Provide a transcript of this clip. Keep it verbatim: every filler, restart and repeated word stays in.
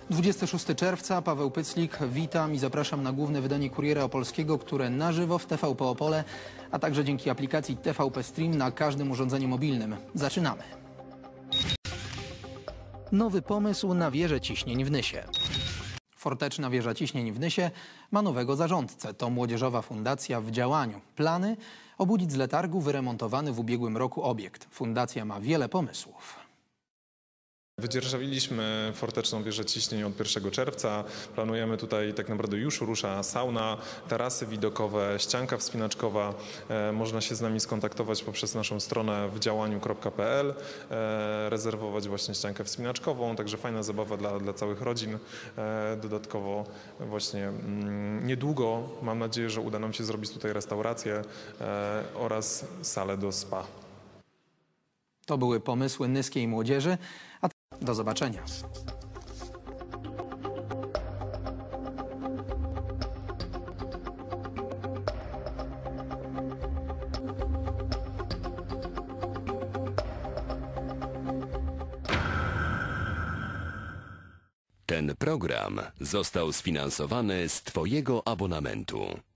dwudziestego szóstego czerwca, Paweł Pyclik, witam i zapraszam na główne wydanie Kuriera Opolskiego, które na żywo w T V P Opole, a także dzięki aplikacji T V P Stream na każdym urządzeniu mobilnym. Zaczynamy. Nowy pomysł na wieżę ciśnień w Nysie. Forteczna wieża ciśnień w Nysie ma nowego zarządcę. To młodzieżowa fundacja w działaniu. Plany: obudzić z letargu wyremontowany w ubiegłym roku obiekt. Fundacja ma wiele pomysłów. Wydzierżawiliśmy forteczną wieżę ciśnień od pierwszego czerwca. Planujemy tutaj, tak naprawdę już rusza sauna, tarasy widokowe, ścianka wspinaczkowa. E, można się z nami skontaktować poprzez naszą stronę w działaniu kropka p l, e, rezerwować właśnie ściankę wspinaczkową, także fajna zabawa dla, dla całych rodzin. E, dodatkowo właśnie mm, niedługo, mam nadzieję, że uda nam się zrobić tutaj restaurację e, oraz salę do spa. To były pomysły nyskiej młodzieży. A do zobaczenia. Ten program został sfinansowany z Twojego abonamentu.